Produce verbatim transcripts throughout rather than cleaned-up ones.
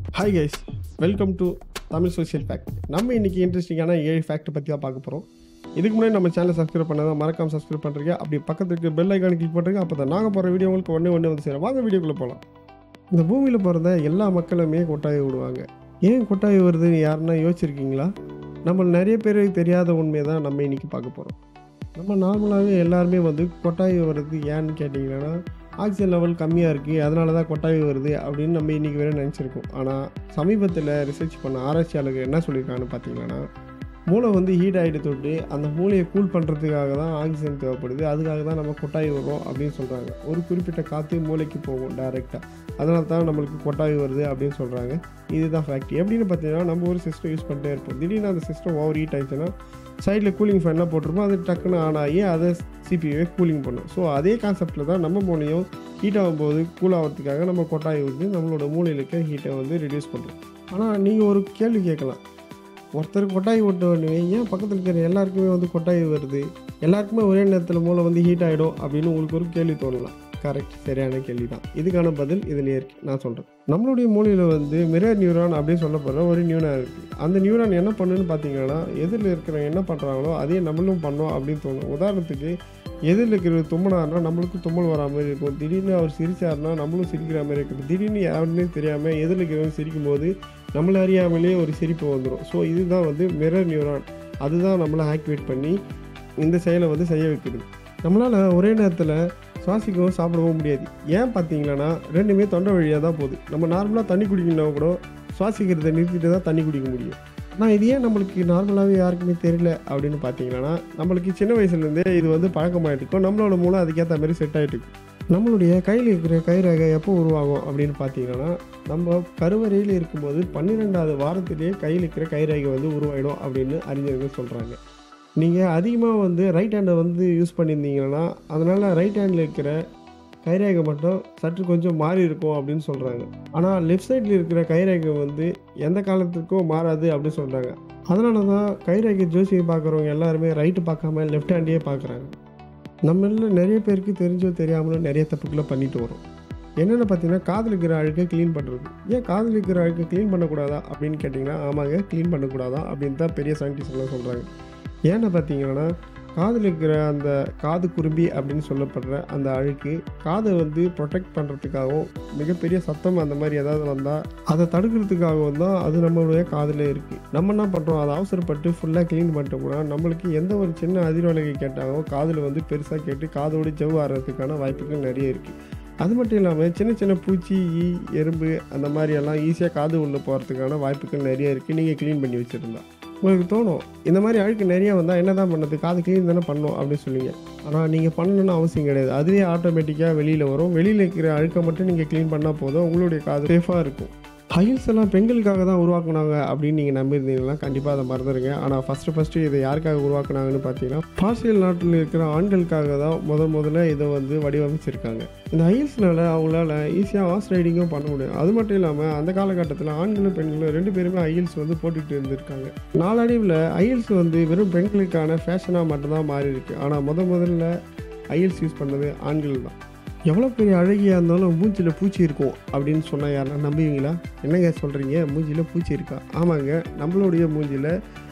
Hi guys, welcome to Tamil social fact. நம்ம இன்றைக்கி இன்ட்ரெஸ்டிங்கான ஏழு ஃபேக்ட் பற்றி தான் பார்க்க போகிறோம். இதுக்கு முன்னாடி நம்ம சேனலை சப்ஸ்கிரைப் பண்ணாதான் மறக்காம சப்ஸ்கிரைப் பண்ணுறீங்க. அப்படி பக்கத்துக்கு பெல் ஐக்கான கிளிக் பண்ணுறீங்க. அப்போ தான் நாங்கள் போகிற வீடியோ உங்களுக்கு ஒன்றே ஒன்றே வந்து சேரும். வாங்க வீடியோக்குள்ளே போகலாம். இந்த பூமியில் பிறந்த எல்லா மக்களுமே கொட்டாய் விடுவாங்க. ஏன் கொட்டாய் வருதுன்னு யாருன்னா யோசிச்சிருக்கீங்களா? நம்ம நிறைய பேருக்கு தெரியாத உண்மையை தான் நம்ம இன்றைக்கி பார்க்க போகிறோம். நம்ம நார்மலாகவே எல்லாருமே வந்து கொட்டாய் வருது ஏன்னு கேட்டிங்கன்னா, ஆக்சிஜன் லெவல் கம்மியாக இருக்குது, அதனால தான் கொட்டாய் வருது அப்படின்னு நம்ம இன்றைக்கி வரை நினச்சிருக்கோம். ஆனால் சமீபத்தில் ரிசர்ச் பண்ண ஆராய்ச்சியாளர்கள் என்ன சொல்லியிருக்காங்கன்னு பார்த்தீங்கன்னா, மூளை வந்து ஹீட் ஆகிட்டு தொட்டு அந்த மூளையை கூல் பண்ணுறதுக்காக தான் ஆக்சிஜன் தேவைப்படுது, அதுக்காக தான் நம்ம கொட்டாய் வரும் அப்படின்னு சொல்கிறாங்க. ஒரு குறிப்பிட்ட காற்று மூளைக்கு போகும் டைரெக்டாக, அதனால தான் நம்மளுக்கு கொட்டாய் வருது அப்படின்னு சொல்கிறாங்க. இதுதான் ஃபேக்ட். எப்படின்னு பார்த்தீங்கன்னா, நம்ம ஒரு சிஸ்டம் யூஸ் பண்ணிட்டே இருப்போம். திடீர்னு அந்த சிஸ்டம் ஓவர் ஹீட் ஆகிடுச்சுன்னா சைடில் கூலிங் ஃபேன்லாம் போட்டிருப்போம், அது டக்குன்னு ஆன் ஆகி அதை சிபியூவே கூலிங் பண்ணும். ஸோ அதே கான்செப்டில் தான் நம்ம மூளையும் ஹீட் ஆகும்போது கூல் ஆகிறதுக்காக நம்ம கொட்டாய் வந்து நம்மளோட மூளையில் இருக்க ஹீட்டை வந்து ரிடியூஸ் பண்ணுறோம். ஆனால் நீங்கள் ஒரு கேள்வி கேட்கலாம், ஒருத்தர் கொட்டாய் ஓட்டவே ஏன் பக்கத்தில் இருக்கிற எல்லாருக்குமே வந்து கொட்டாய் வருது, எல்லாருக்குமே ஒரே நேரத்தில் மூளை வந்து ஹீட் ஆகிடும் அப்படின்னு உங்களுக்கு ஒரு கேள்வி தோணலாம். கரெக்ட், சரியான கேள்வி தான். இதுக்கான பதில் இதில் இருக்கு, நான் சொல்கிறேன். நம்மளுடைய மூளையில் வந்து மிரர் நியூரான் அப்படின்னு சொல்லப்படுற ஒரு நியூரான் இருக்குது. அந்த நியூரான் என்ன பண்ணுன்னு பார்த்தீங்கன்னா, எதிரில் இருக்கிறவங்க என்ன பண்ணுறாங்களோ அதே நம்மளும் பண்ணோம் அப்படின்னு தோணும். உதாரணத்துக்கு, எதிரில் இருக்கிற தும்மனாருனா நம்மளுக்கும் தும்மல் வரா மாதிரி இருக்கும். திடீர்னு அவர் சிரிச்சாருன்னா நம்மளும் சிரிக்கிற மாதிரி இருக்கும். திடீர்னு யாருன்னே தெரியாமல் எதிரில் இருக்கிறவங்க சிரிக்கும் போது நம்மளை அறியாமலே ஒரு சிரிப்பு வந்துடும். ஸோ இதுதான் வந்து மிரர் நியூரான். அதுதான் நம்மளை ஆக்டிவேட் பண்ணி இந்த செயலை வந்து செய்ய வைக்கிறது. நம்மளால் ஒரே நேரத்தில் சுவாசிக்கவும் சாப்பிடவும் முடியாது. ஏன் பார்த்தீங்கன்னா, ரெண்டுமே தொண்டை வழியாக தான் போகுது. நம்ம நார்மலாக தண்ணி குடிக்கணும் கூட சுவாசிக்கிறத நிறுத்திட்டு தான் தண்ணி குடிக்க முடியும். ஆனால் இது ஏன் நம்மளுக்கு நார்மலாகவே யாருக்குமே தெரியல அப்படின்னு பார்த்தீங்கன்னா, நம்மளுக்கு சின்ன வயசுலேருந்தே இது வந்து பழக்கமாகிட்டு இருக்கும். நம்மளோட மூளை அதுக்கேற்ற மாதிரி செட் ஆகிட்டு இருக்கும். நம்மளுடைய கையில் இருக்கிற கைரேகை எப்போ உருவாகும் அப்படின்னு பார்த்தீங்கன்னா, நம்ம கருவறையில் இருக்கும்போது பன்னிரெண்டாவது வாரத்திலேயே கையில் இருக்கிற கைரேகை வந்து உருவாயிடும் அப்படின்னு அறிஞர்கள் சொல்கிறாங்க. நீங்கள் அதிகமாக வந்து ரைட் ஹேண்டை வந்து யூஸ் பண்ணியிருந்தீங்கன்னா, அதனால் ரைட் ஹேண்டில் இருக்கிற கைரேகை மட்டும் சற்று கொஞ்சம் மாறி இருக்கும் அப்படின்னு சொல்கிறாங்க. ஆனால் லெஃப்ட் சைடில் இருக்கிற கைரேகை வந்து எந்த காலத்துக்கும் மாறாது அப்படின்னு சொல்கிறாங்க. அதனால தான் கைரேகை ஜோசியை பார்க்குறவங்க எல்லாருமே ரைட்டு பார்க்காம லெஃப்ட் ஹேண்டையே பார்க்குறாங்க. நம்மள நிறைய பேருக்கு தெரிஞ்சோ தெரியாமலும் நிறைய தப்புக்களை பண்ணிட்டு வரோம். என்னென்னு பார்த்தீங்கன்னா, காதில் இருக்கிற அழுக்கை க்ளீன் பண்ணுறது. ஏன் காதில் இருக்கிற அழுக்கை க்ளீன் பண்ணக்கூடாதா அப்படின்னு கேட்டிங்கன்னா, ஆமாங்க, க்ளீன் பண்ணக்கூடாதா அப்படின்னு தான் பெரிய சயின்டிஸ்ட்லாம் சொல்கிறாங்க. ஏன்னு பார்த்தீங்கன்னா, காதில் இருக்கிற அந்த காது குரும்பி அப்படின்னு சொல்லப்படுற அந்த அழுக்கு காதை வந்து ப்ரொடெக்ட் பண்ணுறதுக்காகவும், மிகப்பெரிய சத்தம் அந்த மாதிரி ஏதாவது வந்தால் அதை தடுக்கிறதுக்காகவும் தான் அது நம்மளுடைய காதில் இருக்குது. நம்ம என்ன பண்ணுறோம், அதை அவசரப்பட்டு ஃபுல்லாக க்ளீன் பண்ணிட்டோம்னா நம்மளுக்கு எந்த ஒரு சின்ன அதிர்வலைகை கேட்டாலும் காதில் வந்து பெருசாக கேட்டு காதோடு ஜவ்வு ஆடுறதுக்கான வாய்ப்புகள் நிறைய இருக்குது. அது மட்டும் இல்லாமல் சின்ன சின்ன பூச்சி, ஈ, எறும்பு அந்த மாதிரியெல்லாம் ஈஸியாக காது உள்ளே போகிறதுக்கான வாய்ப்புகள் நிறைய இருக்குது நீங்கள் க்ளீன் பண்ணி வச்சுருந்தா. உங்களுக்கு தோணும், இந்த மாதிரி அழுக்கு நிறையா வந்தால் என்ன தான் பண்ணுறது, காது க்ளீன் தானே பண்ணணும் அப்படின்னு சொல்லுவீங்க. ஆனால் நீங்கள் பண்ணணும்னு அவசியம் கிடையாது. அதுவே ஆட்டோமேட்டிக்காக வெளியில் வரும். வெளியில் இருக்கிற அழுக்கை மட்டும் நீங்கள் க்ளீன் பண்ணால் போதும், உங்களுடைய காது சேஃபாக இருக்கும். ஹைல்ஸ் எல்லாம் பெண்களுக்காக தான் உருவாக்குனாங்க அப்படின்னு நீங்கள் நம்பியிருந்தீங்கன்னா கண்டிப்பாக அதை மறந்துடுங்க. ஆனால் ஃபஸ்ட்டு ஃபஸ்ட்டு இதை யாருக்காக உருவாக்குனாங்கன்னு பார்த்தீங்கன்னா, பார்சியல் நாட்டில் இருக்கிற ஆண்களுக்காக தான் முதல் முதல்ல இதை வந்து வடிவமைச்சிருக்காங்க. இந்த ஹைல்ஸ்னால அவங்களால ஈஸியாக ஹார்ஸ் ரைடிங்கும் பண்ண முடியும். அது மட்டும் இல்லாமல் அந்த காலகட்டத்தில் ஆண்களும் பெண்களும் ரெண்டு பேருமே ஹைல்ஸ் வந்து போட்டுக்கிட்டு இருந்திருக்காங்க. நாளடைவில் ஹைல்ஸ் வந்து வெறும் பெண்களுக்கான ஃபேஷனாக மட்டும்தான் மாறி இருக்கு. ஆனால் முத முதல்ல ஹைல்ஸ் யூஸ் பண்ணது ஆண்கள் தான். எவ்வளோ பெரிய அழகியாக இருந்தாலும் மூஞ்சியில் பூச்சி இருக்கும் அப்படின்னு சொன்னால் யாரா நம்புவீங்களா? என்னங்க சொல்கிறீங்க, மூஞ்சியில் பூச்சி இருக்கா? ஆமாங்க, நம்மளுடைய மூஞ்சியில்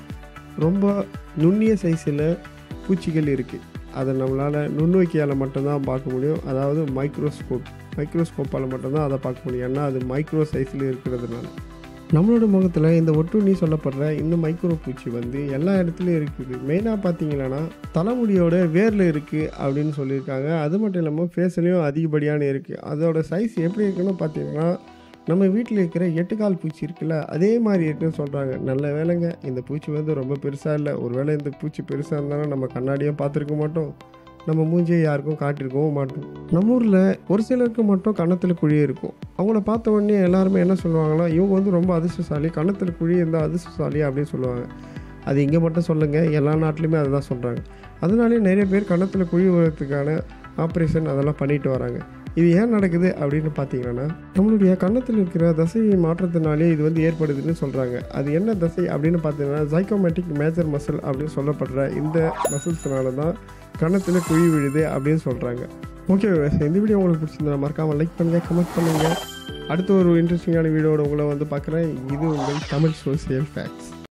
ரொம்ப நுண்ணிய சைஸில் பூச்சிகள் இருக்குது. அதை நம்மளால் நுண்ணோக்கியால் மட்டும்தான் பார்க்க முடியும். அதாவது மைக்ரோஸ்கோப் மைக்ரோஸ்கோப்பால் மட்டும்தான் அதை பார்க்க முடியும். ஏன்னா அது மைக்ரோ சைஸில் இருக்கிறதுனால. நம்மளோட முகத்தில் இந்த ஒட்டுண்ணி சொல்லப்படுற இந்த மைக்ரோ பூச்சி வந்து எல்லா இடத்துலையும் இருக்குது. மெயினாக பார்த்தீங்கன்னா தலைமுடியோட வேரில் இருக்குது அப்படின்னு சொல்லியிருக்காங்க. அது மட்டும் இல்லாமல் ஃபேஸ்லேயும் அதிகப்படியான இருக்குது. அதோட சைஸ் எப்படி இருக்குன்னு பார்த்தீங்கன்னா, நம்ம வீட்டில் இருக்கிற எட்டுக்கால் பூச்சி இருக்குல்ல, அதே மாதிரி இருக்குன்னு சொல்கிறாங்க. நல்ல வேலைங்க, இந்த பூச்சி வந்து ரொம்ப பெருசாக இல்லை. ஒரு வேளை இந்த பூச்சி பெருசாக இருந்தாலும் நம்ம கண்ணாடியும் பார்த்துருக்க மாட்டோம், நம்ம மூஞ்சியை யாருக்கும் காட்டியிருக்கவும் மாட்டோம். நம்ம ஊரில் ஒரு சிலருக்கு மட்டும் கன்னத்தில் குழி இருக்கும். அவங்கள பார்த்த உடனே எல்லாருமே என்ன சொல்லுவாங்கன்னா, இவங்க வந்து ரொம்ப அதிர்ஷ்டசாலி, கன்னத்தில் குழி இருந்தால் அதிர்ஷ்டசாலி அப்படின்னு சொல்லுவாங்க. அது இங்கே மட்டும் சொல்லுங்கள், எல்லா நாட்டிலையுமே அதை தான் சொல்கிறாங்க. அதனாலே நிறைய பேர் கன்னத்தில் குழி வரதுக்கான ஆப்ரேஷன் அதெல்லாம் பண்ணிட்டு வராங்க. இது ஏன் நடக்குது அப்படின்னு பார்த்தீங்கன்னா, நம்மளுடைய கன்னத்தில் இருக்கிற தசையை மாற்றத்தினாலே இது வந்து ஏற்படுதுன்னு சொல்கிறாங்க. அது என்ன தசை அப்படின்னு பார்த்தீங்கன்னா, சைக்கோமேட்டிக் மேஜர் மசில் அப்படின்னு சொல்லப்படுற இந்த மசில்ஸ்னால தான் கணத்தில் குழி விழுது அப்படின்னு சொல்கிறாங்க. ஓகே, இந்த வீடியோ உங்களுக்கு பிடிச்சிருந்தா மறக்காமல் லைக் பண்ணுங்கள், கமெண்ட் பண்ணுங்கள். அடுத்து ஒரு இன்ட்ரெஸ்டிங்கான வீடியோட உங்களை வந்து பார்க்குறேன். இது உங்கள் தமிழ் சோசியல் ஃபேக்ட்ஸ்.